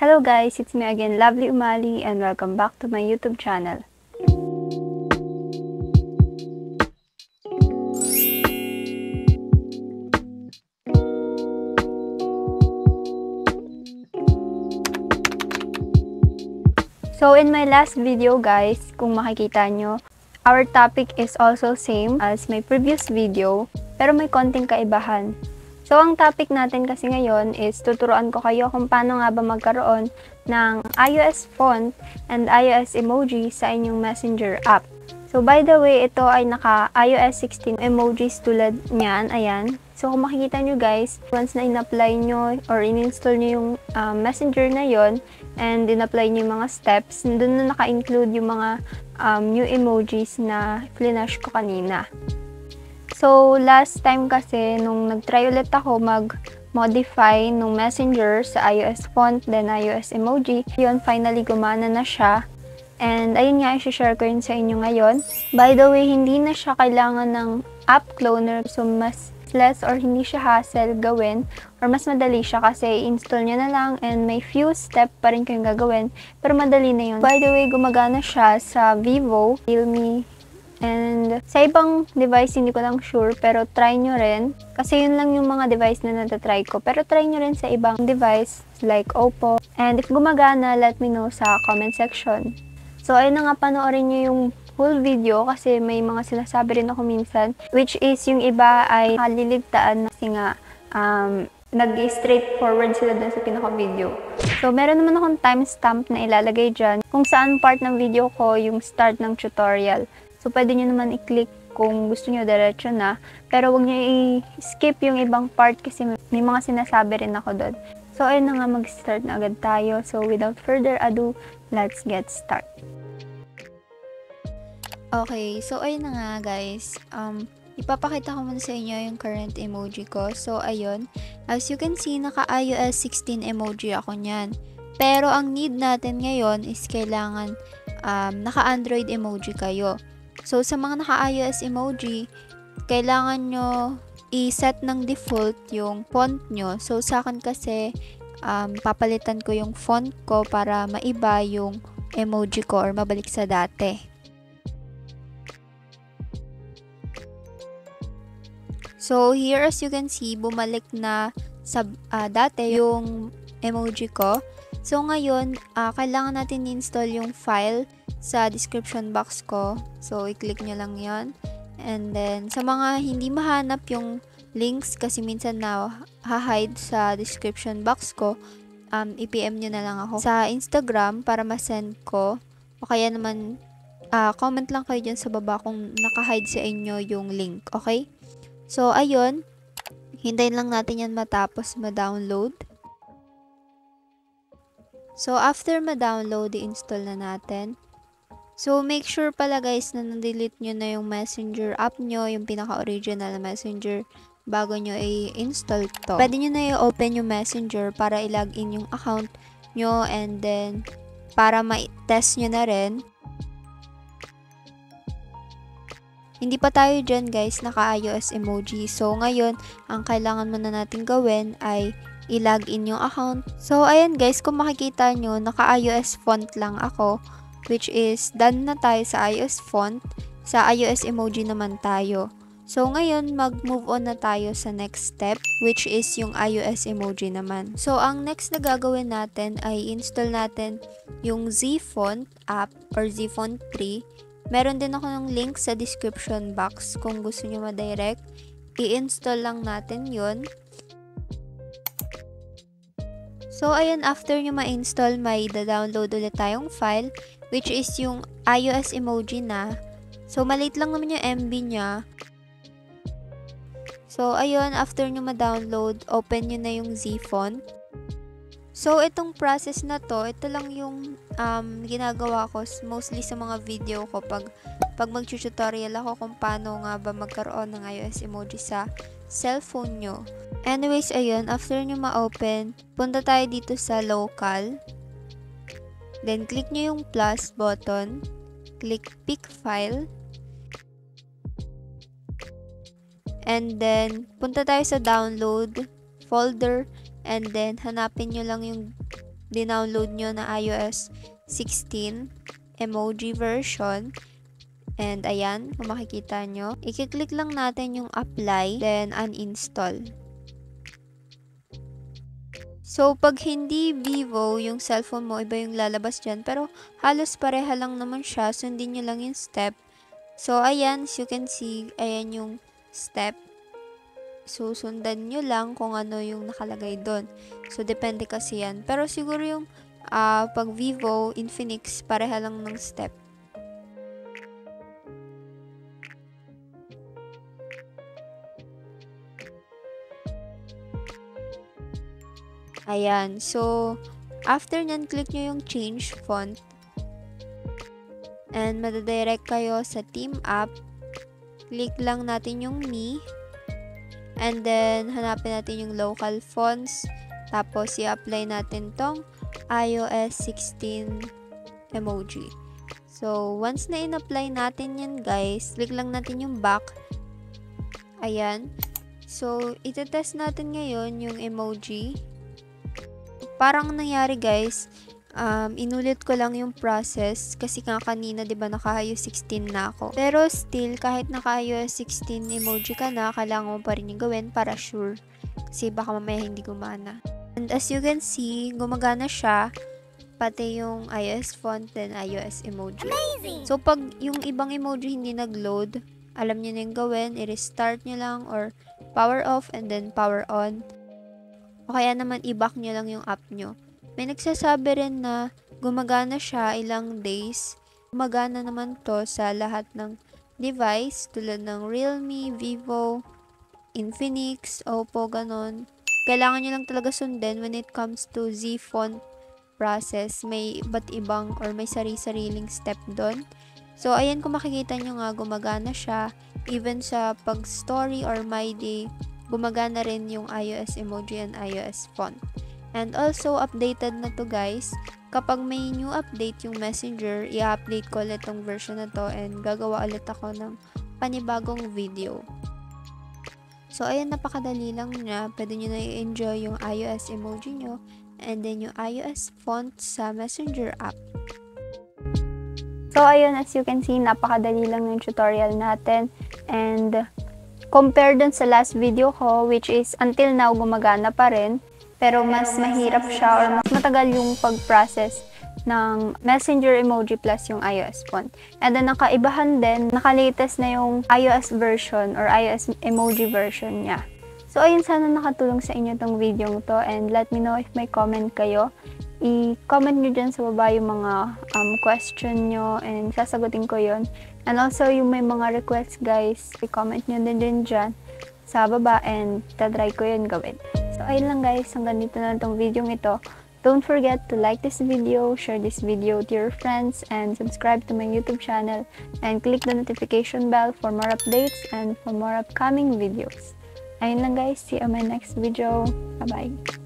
Hello guys, it's me again, Lovely Umali, and welcome back to my YouTube channel. So in my last video guys, kung makikita nyo, our topic is also same as my previous video, pero may konting kaibahan. So, ang topic natin kasi ngayon is tuturuan ko kayo kung paano nga ba magkaroon ng iOS font and iOS emoji sa inyong Messenger app. So, by the way, ito ay naka iOS 16 emojis tulad niyan, ayan. So, kung makikita nyo guys, once na in-apply nyo or in-install nyo yung Messenger na yon and in-apply nyo yung mga steps, doon na naka-include yung mga new emojis na flinash ko kanina. So, last time kasi, nung nag-try ulit ako mag-modify nung Messenger sa iOS font, then iOS emoji, yun, finally gumana na siya. And, ayun nga, i-share ko yun sa inyo ngayon. By the way, hindi na siya kailangan ng app cloner, so mas less or hindi siya hassle gawin, or mas madali siya kasi install nyo na lang and may few step pa rin kayong gagawin, pero madali na yun. By the way, gumagana siya sa Vivo, Realme, and sa ibang device, hindi ko lang sure, pero try nyo rin. Kasi yun lang yung mga device na natatry ko. Pero try nyo rin sa ibang device, like Oppo. And if gumagana, let me know sa comment section. So, ayun na nga, panoorin nyo yung full video kasi may mga sinasabi rin ako minsan. Which is, yung iba ay naliligtaan kasi nga, nag-straightforward sila dun sa pinaka-video. So, meron naman akong timestamp na ilalagay dyan kung saan part ng video ko yung start ng tutorial. So, pwede nyo naman i-click kung gusto nyo diretso na. Pero huwag nyo i-skip yung ibang part kasi may mga sinasabi rin ako doon. So, ayun na nga, mag-start na agad tayo. So, without further ado, let's get start. Okay, so ayun na nga guys. Ipapakita ko muna sa inyo yung current emoji ko. So, ayun. As you can see, naka iOS 16 emoji ako nyan. Pero, ang need natin ngayon is kailangan naka Android emoji kayo. So, sa mga naka-iOS emoji, kailangan nyo i-set ng default yung font nyo. So, sa akin kasi, papalitan ko yung font ko para maiba yung emoji ko or mabalik sa dati. So, here as you can see, bumalik na sa dati yung emoji ko. So, ngayon, kailangan natin i-install yung file sa description box ko. So, i-click nyo lang yon. And then, sa mga hindi mahanap yung links kasi minsan na ha-hide sa description box ko, i-PM nyo na lang ako sa Instagram para ma-send ko. O kaya naman, comment lang kayo dyan sa baba kung naka-hide sa inyo yung link. Okay? So, ayun. Hintayin lang natin yan matapos ma-download. So, after ma-download, i-install na natin. So, make sure pala guys na na-delete nyo na yung Messenger app nyo, yung pinaka-original na Messenger, bago nyo i-install to. Pwede nyo na i-open yung Messenger para i-login yung account nyo and then para ma-test nyo na rin. Hindi pa tayo dyan guys, naka-iOS emoji. So, ngayon, ang kailangan muna natin gawin ay i-login yung account. So, ayan guys, kung makikita nyo, naka-iOS font lang ako. Which is, done na tayo sa iOS font. Sa iOS emoji naman tayo. So, ngayon, mag-move on na tayo sa next step, which is yung iOS emoji naman. So, ang next na gagawin natin ay install natin yung ZFont app or ZFont 3. Meron din ako ng link sa description box kung gusto nyo ma-direct. I-install lang natin yun. So, ayan, after nyo ma-install, may da-download ulit tayong file, which is yung iOS emoji na. So, maliit lang naman yung MB niya. So, ayun, after nyo ma-download, open nyo na yung ZFont. So, itong process na to, ito lang yung ginagawa ko mostly sa mga video ko pag mag-tutorial ako kung paano nga ba magkaroon ng iOS emoji sa cellphone nyo. Anyways, ayun, after nyo ma-open, punta tayo dito sa local. Then, click nyo yung plus button. Click pick file. And then, punta tayo sa download folder. And then, hanapin nyo lang yung dinownload nyo na iOS 16 emoji version. And ayan, kung makikita nyo, i-click lang natin yung apply, then uninstall. So, pag hindi Vivo yung cellphone mo, iba yung lalabas dyan. Pero, halos pareha lang naman siya. Sundin nyo lang yung step. So, ayan, as you can see, ayan yung step. So, sundan nyo lang kung ano yung nakalagay doon. So, depende kasi yan. Pero, siguro yung pag Vivo, Infinix, pareha lang ng step. Ayan. So, after nyan, click nyo yung change font. And, madadirect kayo sa team app. Click lang natin yung me. And then, hanapin natin yung local fonts. Tapos, i-apply natin tong iOS 16 emoji. So, once na in-apply natin yan, guys, click lang natin yung back. Ayan. So, itetest natin ngayon yung emoji. Parang nangyari, guys, inulit ko lang yung process kasi nga kanina 'di ba naka-iOS 16 na ako. Pero still kahit naka-iOS 16 emoji ka na, kailangan mo pa rin yung gawin para sure. Kasi baka mamaya hindi gumana. And as you can see, gumagana siya pati yung iOS font then iOS emoji. Amazing! So pag yung ibang emoji hindi nag-load, alam niyo na yung gawin, i-restart niyo lang or power off and then power on. O kaya naman i-back nyo lang yung app nyo. May nagsasabi rin na gumagana siya ilang days. Gumagana naman to sa lahat ng device tulad ng Realme, Vivo, Infinix, Oppo, ganon. Kailangan nyo lang talaga sundin when it comes to Z font process. May iba't ibang or may sari-sariling step doon. So, ayan kung makikita nyo nga, gumagana siya. Even sa pag-story or my day, gumagana rin yung iOS emoji and iOS font. And also, updated na to guys. Kapag may new update yung Messenger, i-update ko ulit tong version na to and gagawa ulit ako ng panibagong video. So, ayan, napakadali lang niya. Pwede nyo na i-enjoy yung iOS emoji nyo and then yung iOS font sa Messenger app. So, ayun, as you can see, napakadali lang yung tutorial natin. And compare dun sa last video ko, which is until now gumagana pa rin, pero mas mahirap siya or mas matagal yung pag-process ng Messenger emoji plus yung iOS font. And then nakaibahan din, naka-latest na yung iOS version or iOS emoji version niya. So ayun, sana nakatulong sa inyo tong video to and let me know if may comment kayo. I-comment nyo dyan sa baba yung mga question nyo and sasagutin ko yon. And also, yung may mga requests, guys, i-comment nyo din dyan sa baba and tatry ko yun gawin. So, ayun lang guys, hanggang dito na itong video ito. Don't forget to like this video, share this video to your friends, and subscribe to my YouTube channel, and click the notification bell for more updates and for more upcoming videos. Ayun lang guys, see you on my next video. Bye-bye!